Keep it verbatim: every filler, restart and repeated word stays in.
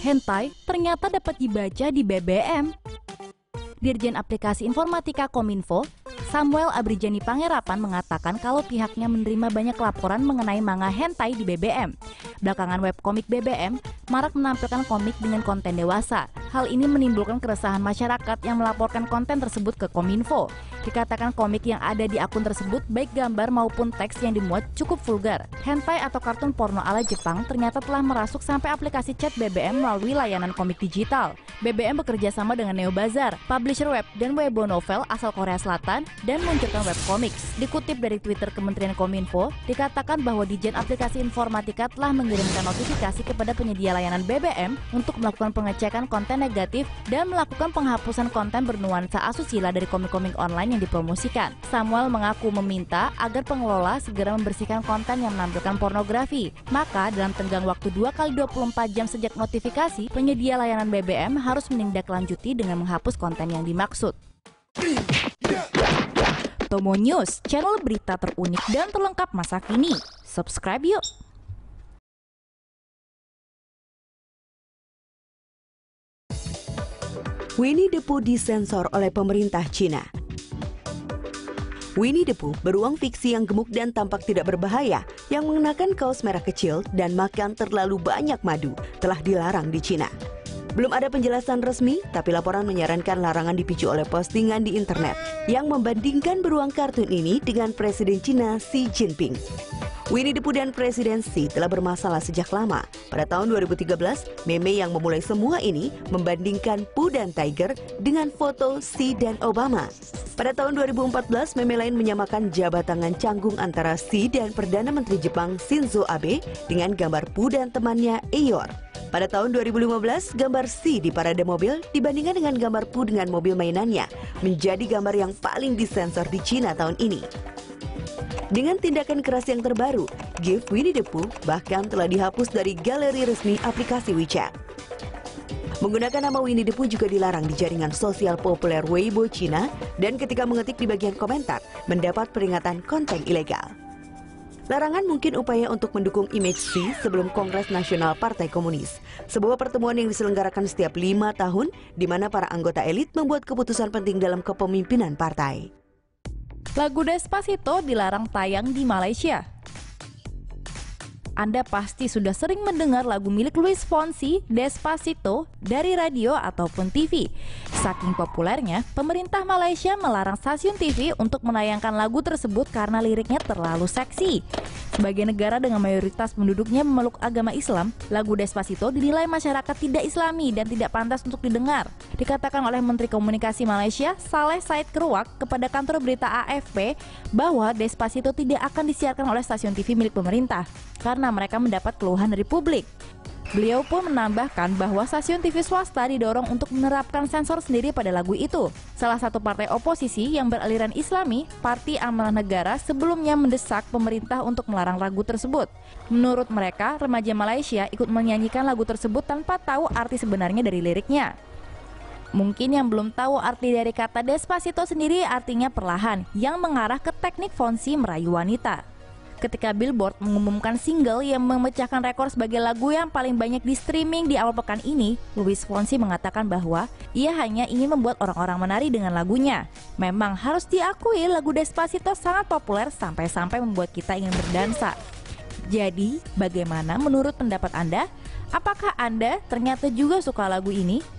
hentai ternyata dapat dibaca di B B M. Dirjen Aplikasi Informatika Kominfo, Samuel Abrijani Pangerapan mengatakan kalau pihaknya menerima banyak laporan mengenai manga hentai di B B M. Belakangan webkomik B B M marak menampilkan komik dengan konten dewasa. Hal ini menimbulkan keresahan masyarakat yang melaporkan konten tersebut ke Kominfo. Dikatakan komik yang ada di akun tersebut baik gambar maupun teks yang dimuat cukup vulgar. Hentai atau kartun porno ala Jepang ternyata telah merasuk sampai aplikasi chat B B M melalui layanan komik digital. B B M bekerja sama dengan Neobazar, publisher web dan Weibo novel asal Korea Selatan dan meluncurkan webcomics. Dikutip dari Twitter Kementerian Kominfo, dikatakan bahwa Dijen Aplikasi Informatika telah mengirimkan notifikasi kepada penyedia layanan B B M untuk melakukan pengecekan konten negatif dan melakukan penghapusan konten bernuansa asusila dari komik-komik online yang dipromosikan. Samuel mengaku meminta agar pengelola segera membersihkan konten yang menampilkan pornografi. Maka dalam tenggang waktu dua kali dua puluh empat jam sejak notifikasi, penyedia layanan B B M harus menindaklanjuti dengan menghapus konten yang dimaksud. Tomo News, channel berita terunik dan terlengkap masa kini. Subscribe yuk! Winnie the Pooh disensor oleh pemerintah Cina. Winnie the Pooh beruang fiksi yang gemuk dan tampak tidak berbahaya yang mengenakan kaos merah kecil dan makan terlalu banyak madu telah dilarang di Cina. Belum ada penjelasan resmi, tapi laporan menyarankan larangan dipicu oleh postingan di internet yang membandingkan beruang kartun ini dengan Presiden Cina Xi Jinping. Winnie the Pooh dan Presiden Xi telah bermasalah sejak lama. Pada tahun dua ribu tiga belas, meme yang memulai semua ini membandingkan Pooh dan Tiger dengan foto Xi dan Obama. Pada tahun dua ribu empat belas, meme lain menyamakan jabat tangan canggung antara Xi dan Perdana Menteri Jepang Shinzo Abe dengan gambar Pooh dan temannya Eeyore. Pada tahun dua ribu lima belas, gambar Xi di parade mobil dibandingkan dengan gambar Pooh dengan mobil mainannya menjadi gambar yang paling disensor di Cina tahun ini. Dengan tindakan keras yang terbaru, GIF Winnie the Pooh bahkan telah dihapus dari galeri resmi aplikasi WeChat. Menggunakan nama Winnie the Pooh juga dilarang di jaringan sosial populer Weibo Cina dan ketika mengetik di bagian komentar mendapat peringatan konten ilegal. Larangan mungkin upaya untuk mendukung image Xi sebelum Kongres Nasional Partai Komunis, sebuah pertemuan yang diselenggarakan setiap lima tahun di mana para anggota elit membuat keputusan penting dalam kepemimpinan partai. Lagu Despacito dilarang tayang di Malaysia. Anda pasti sudah sering mendengar lagu milik Luis Fonsi, Despacito, dari radio ataupun T V. Saking populernya, pemerintah Malaysia melarang stasiun T V untuk menayangkan lagu tersebut karena liriknya terlalu seksi. Sebagai negara dengan mayoritas penduduknya memeluk agama Islam, lagu Despacito dinilai masyarakat tidak islami dan tidak pantas untuk didengar. Dikatakan oleh Menteri Komunikasi Malaysia, Saleh Said Keruak, kepada kantor berita A F P bahwa Despacito tidak akan disiarkan oleh stasiun T V milik pemerintah karena mereka mendapat keluhan dari publik. Beliau pun menambahkan bahwa stasiun T V swasta didorong untuk menerapkan sensor sendiri pada lagu itu. Salah satu partai oposisi yang beraliran Islami, Parti Amanah Negara, sebelumnya mendesak pemerintah untuk melarang lagu tersebut. Menurut mereka, remaja Malaysia ikut menyanyikan lagu tersebut tanpa tahu arti sebenarnya dari liriknya. Mungkin yang belum tahu arti dari kata Despacito sendiri artinya perlahan, yang mengarah ke teknik Fonsi merayu wanita. Ketika Billboard mengumumkan single yang memecahkan rekor sebagai lagu yang paling banyak di streaming di awal pekan ini, Luis Fonsi mengatakan bahwa ia hanya ingin membuat orang-orang menari dengan lagunya. Memang harus diakui lagu Despacito sangat populer sampai-sampai membuat kita ingin berdansa. Jadi, bagaimana menurut pendapat Anda? Apakah Anda ternyata juga suka lagu ini?